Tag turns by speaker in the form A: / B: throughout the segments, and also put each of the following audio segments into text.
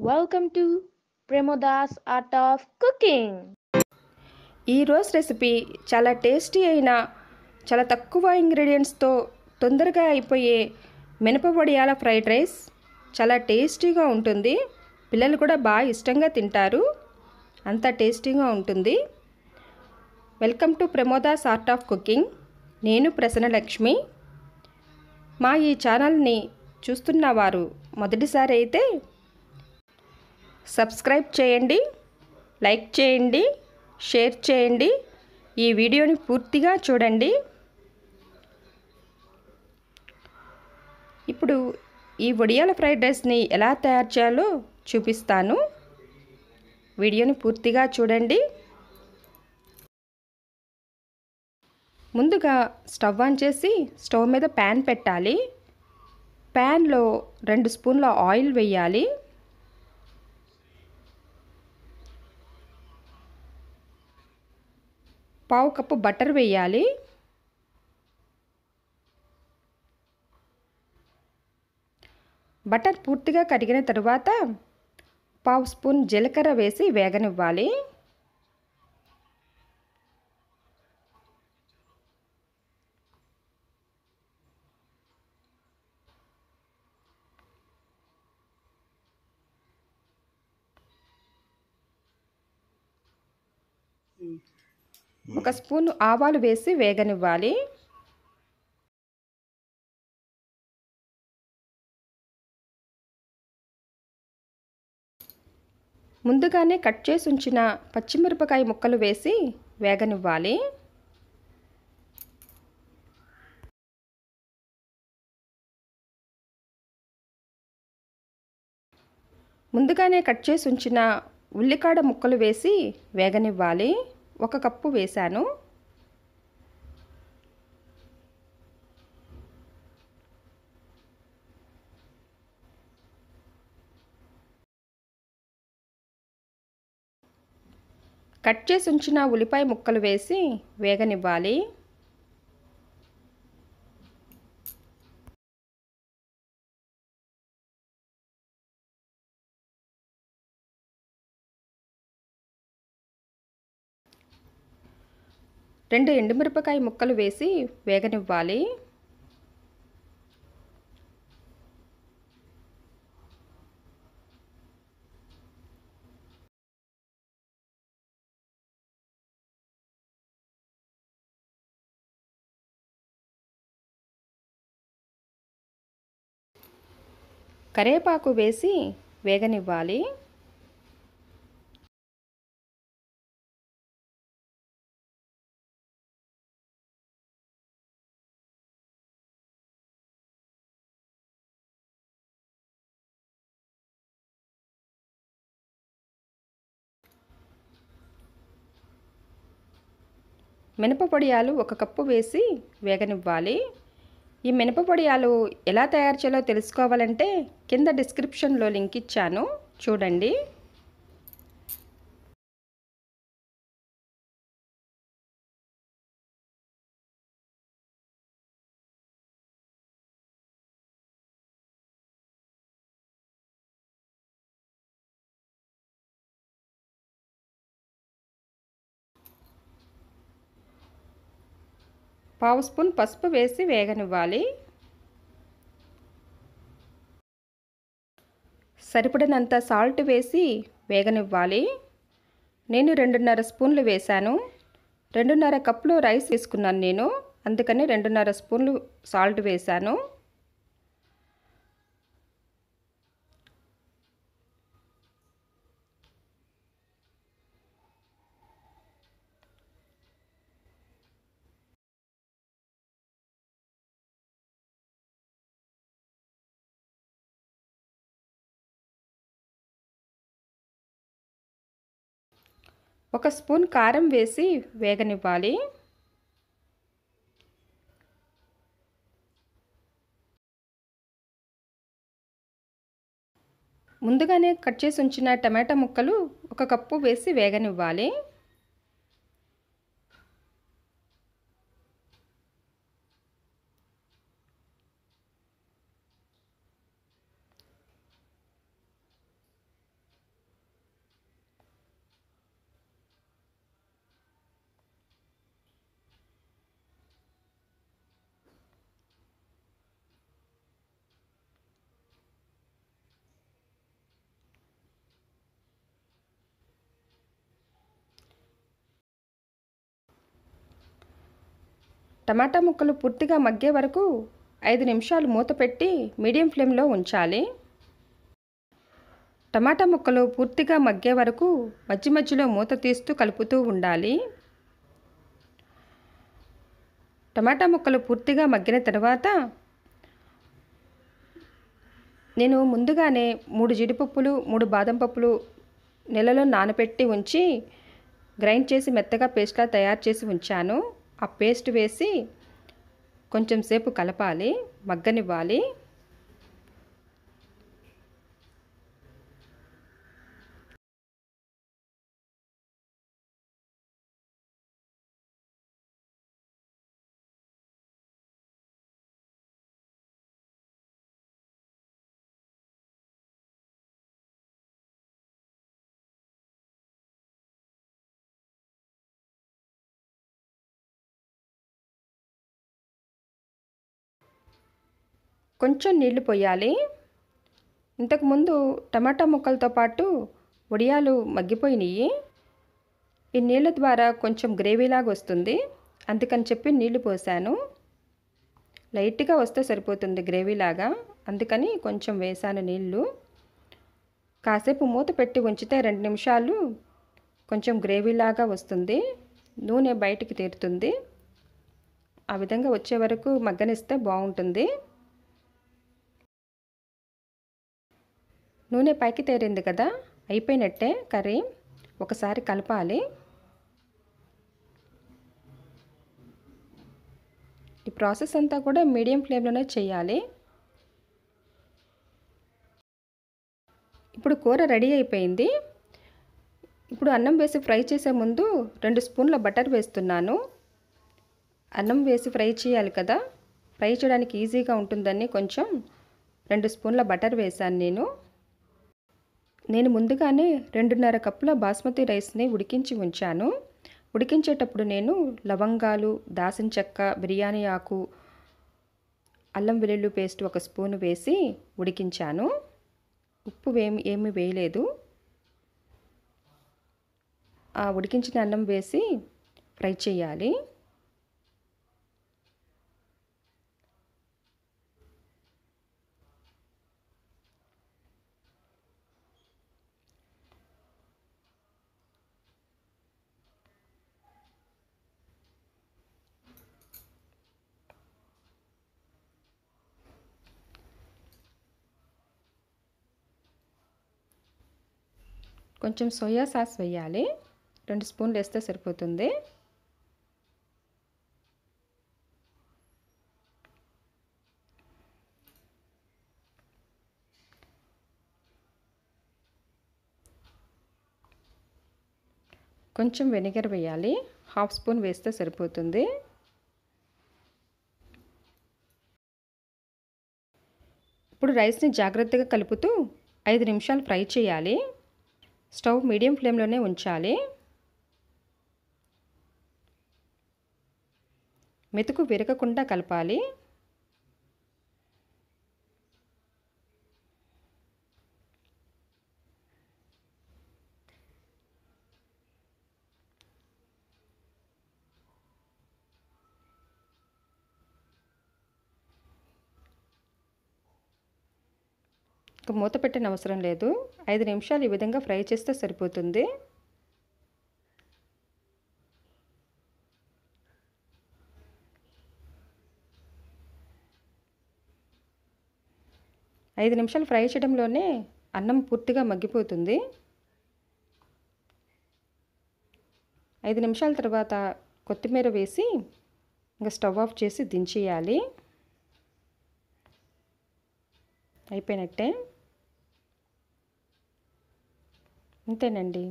A: Welcome to Pramodhas Art of Cooking.
B: ఈరోజు recipe చాలా tasty అయిన చాలా తక్కువ ఇంగ్రీడియంట్స్తో తొందరగా అయిపోయే మినప వడియాల ఫ్రైడ్ రైస్ చాలా టేస్టీగా ఉంటుంది. పిల్లలు కూడా బాగా ఇష్టంగా తింటారు. అంత టేస్టీగా ఉంటుంది. Welcome to Pramoda's art of cooking. నేను ప్రసన్నలక్ష్మి. మా ఈ ఛానల్ని చూస్తున్న వారు మొదటిసారి అయితే సబ్స్క్రైబ్ చేయండి, లైక్ చేయండి, షేర్ చేయండి. ఈ వీడియోని పూర్తిగా చూడండి. ఇప్పుడు ఈ వడియాల ఫ్రైడ్ రైస్ని ఎలా తయారు చేయాలో చూపిస్తాను. వీడియోని పూర్తిగా చూడండి. ముందుగా స్టవ్ ఆన్ చేసి స్టవ్ మీద ప్యాన్ పెట్టాలి. ప్యాన్లో 2 స్పూన్ల ఆయిల్ వేయాలి. పావు కప్పు బటర్ వేయాలి. బటర్ పూర్తిగా కరిగిన తరువాత పావు స్పూన్ జీలకర్ర వేసి వేగనివ్వాలి. ఒక స్పూన్ ఆవాలు వేసి వేగనివ్వాలి. ముందుగానే కట్ చేసి ఉంచిన పచ్చిమిరపకాయ ముక్కలు వేసి వేగనివ్వాలి. ముందుగానే కట్ చేసి ఉంచిన ఉల్లికాడ ముక్కలు వేసి వేగనివ్వాలి. 1 కప్పు వేశాను. కట్ చేసి ఉంచిన ఉల్లిపాయ ముక్కలు వేసి వేగనివ్వాలి. రెండు ఎండుమిరపకాయ ముక్కలు వేసి వేగనివ్వాలి. కరివేపాకు వేసి వేగనివ్వాలి. మినప పొడియాలు 1 కప్పు వేసి వేగనివ్వాలి. ఈ మినప పొడియాలు ఎలా తయారు చేయాలో తెలుసుకోవాలంటే కింద డిస్క్రిప్షన్లో లింక్ ఇచ్చాను, చూడండి. పావు స్పూన్ పసుపు వేసి వేగనివ్వాలి. సరిపడినంత సాల్ట్ వేసి వేగనివ్వాలి. నేను 2.5 స్పూన్లు వేశాను. 2.5 కప్పులు రైస్ వేసుకున్నాను నేను, అందుకని 2.5 స్పూన్లు సాల్ట్ వేశాను. ఒక స్పూన్ కారం వేసి వేగనివ్వాలి. ముందుగానే కట్ చేసి ఉంచిన టమాటా ముక్కలు 1 కప్పు వేసి వేగనివ్వాలి. టమాటా ముక్కలు పూర్తిగా మగ్గే వరకు 5 నిమిషాలు మూత పెట్టి మీడియం ఫ్లేమ్లో ఉంచాలి. టమాటా ముక్కలు పూర్తిగా మగ్గే వరకు మధ్య మధ్యలో మూత తీస్తూ కలుపుతూ ఉండాలి. టమాటా ముక్కలు పూర్తిగా మగ్గిన తర్వాత నేను ముందుగానే 3 జీడిపప్పులు 3 బాదం పప్పులు నెలలో నానబెట్టి ఉంచి గ్రైండ్ చేసి మెత్తగా పేస్ట్లా తయారు చేసి ఉంచాను. ఆ పేస్ట్ వేసి కొంచెం సేపు కలపాలి, మగ్గనివ్వాలి. కొంచెం నీళ్లు పోయాలి. ఇంతకుముందు టమాటా ముక్కలతో పాటు వడియాలు మగ్గిపోయినాయి. ఈ నీళ్ళ ద్వారా కొంచెం గ్రేవీలాగా వస్తుంది, అందుకని చెప్పి నీళ్లు పోసాను. లైట్గా వస్తే సరిపోతుంది గ్రేవీలాగా, అందుకని కొంచెం వేసాను నీళ్ళు. కాసేపు మూత పెట్టి ఉంచితే 2 నిమిషాలు కొంచెం గ్రేవీలాగా వస్తుంది, నూనె బయటికి తీరుతుంది. ఆ విధంగా వచ్చే వరకు మగ్గనిస్తే బాగుంటుంది. నూనె పైకి తేరింది కదా, అయిపోయినట్టే కర్రీ. ఒకసారి కలపాలి. ఈ ప్రాసెస్ అంతా కూడా మీడియం ఫ్లేమ్లోనే చేయాలి. ఇప్పుడు కూర రెడీ అయిపోయింది. ఇప్పుడు అన్నం వేసి ఫ్రై చేసే ముందు 2 స్పూన్ల బటర్ వేస్తున్నాను. అన్నం వేసి ఫ్రై చేయాలి కదా, ఫ్రై చేయడానికి ఈజీగా ఉంటుందని కొంచెం 2 స్పూన్ల బటర్ వేశాను. నేను ముందుగానే 2.5 కప్పుల బాస్మతి రైస్ని ఉడికించి ఉంచాను. ఉడికించేటప్పుడు నేను లవంగాలు, దాల్చిన చెక్క, బిర్యానీ ఆకు, అల్లం వెల్లుల్లి పేస్ట్ 1 స్పూను వేసి ఉడికించాను. ఉప్పు ఏమీ వేయలేదు. ఆ ఉడికించిన అన్నం వేసి ఫ్రై చేయాలి. కొంచెం సోయా సాస్ వేయాలి, 2 స్పూన్లు వేస్తే సరిపోతుంది. కొంచెం వెనిగర్ వేయాలి, 1/2 స్పూన్ వేస్తే సరిపోతుంది. ఇప్పుడు రైస్ని జాగ్రత్తగా కలుపుతూ 5 నిమిషాలు ఫ్రై చేయాలి. స్టవ్ మీడియం ఫ్లేమ్లోనే ఉంచాలి. మెతుకు విరగకుండా కలపాలి. మూత పెట్టిన అవసరం లేదు, 5 నిమిషాలు ఈ విధంగా ఫ్రై చేస్తే సరిపోతుంది. ఐదు నిమిషాలు ఫ్రై చేయడంలోనే అన్నం పూర్తిగా మగ్గిపోతుంది. 5 నిమిషాల తర్వాత కొత్తిమీర వేసి ఇంకా స్టవ్ ఆఫ్ చేసి దించేయాలి. అయిపోయినట్టే, అంతేనండి.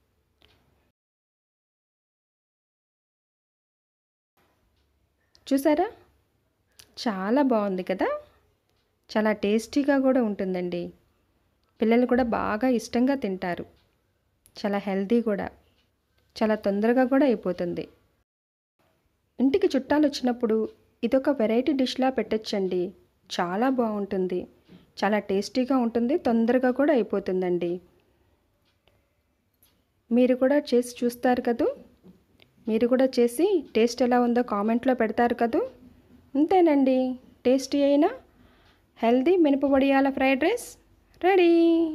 B: చూసారా, చాలా బాగుంది కదా, చాలా టేస్టీగా కూడా ఉంటుందండి. పిల్లలు కూడా బాగా ఇష్టంగా తింటారు. చాలా హెల్తీ కూడా, చాలా తొందరగా కూడా అయిపోతుంది. ఇంటికి చుట్టాలు వచ్చినప్పుడు ఇదొక వెరైటీ డిష్లా పెట్టచ్చండి. చాలా బాగుంటుంది, చాలా టేస్టీగా ఉంటుంది, తొందరగా కూడా అయిపోతుందండి. మీరు కూడా చేసి చూస్తారు కదూ. మీరు కూడా చేసి టేస్ట్ ఎలా ఉందో కామెంట్లో పెడతారు కదూ. అంతేనండి, టేస్టీ అయిన హెల్దీ మినప వడియాల ఫ్రైడ్ రైస్ రెడీ.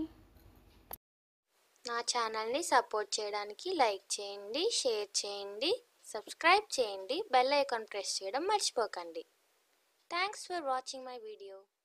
C: నా ఛానల్ని సపోర్ట్ చేయడానికి లైక్ చేయండి, షేర్ చేయండి, సబ్స్క్రైబ్ చేయండి, బెల్ ఐకాన్ ప్రెస్ చేయడం మర్చిపోకండి. Thanks for watching my video.